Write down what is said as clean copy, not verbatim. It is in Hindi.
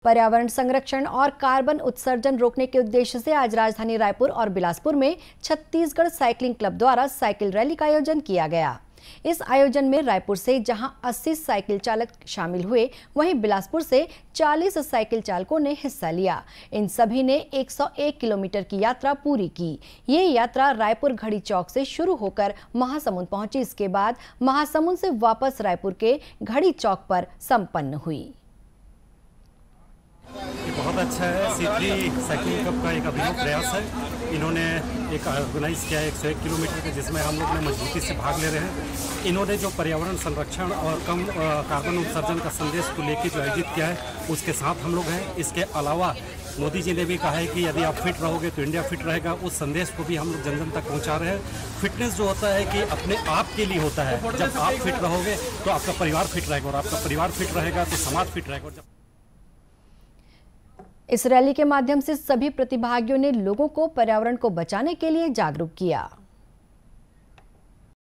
पर्यावरण संरक्षण और कार्बन उत्सर्जन रोकने के उद्देश्य से आज राजधानी रायपुर और बिलासपुर में छत्तीसगढ़ साइकिलिंग क्लब द्वारा साइकिल रैली का आयोजन किया गया। इस आयोजन में रायपुर से जहां 80 साइकिल चालक शामिल हुए, वहीं बिलासपुर से 40 साइकिल चालकों ने हिस्सा लिया। इन सभी ने 101 किलोमीटर की यात्रा पूरी की। ये यात्रा रायपुर घड़ी चौक से शुरू होकर महासमुंद पहुंची। इसके बाद महासमुंद से वापस रायपुर के घड़ी चौक पर संपन्न हुई। बहुत अच्छा है। सीपली साइकिलिंग क्लब का एक अभिनव प्रयास है। इन्होंने एक ऑर्गेनाइज किया है 101 किलोमीटर का, जिसमें हम लोग ने मजबूती से भाग ले रहे हैं। इन्होंने जो पर्यावरण संरक्षण और कम कार्बन उत्सर्जन का संदेश को लेकर जो आयोजित किया है, उसके साथ हम लोग हैं। इसके अलावा मोदी जी ने भी कहा है कि यदि आप फिट रहोगे तो इंडिया फिट रहेगा। उस संदेश को भी हम लोग जन जन तक पहुंचा रहे हैं। फिटनेस जो होता है कि अपने आप के लिए होता है। जब आप फिट रहोगे तो आपका परिवार फिट रहेगा, और आपका परिवार फिट रहेगा तो समाज फिट रहेगा। इस रैली के माध्यम से सभी प्रतिभागियों ने लोगों को पर्यावरण को बचाने के लिए जागरूक किया।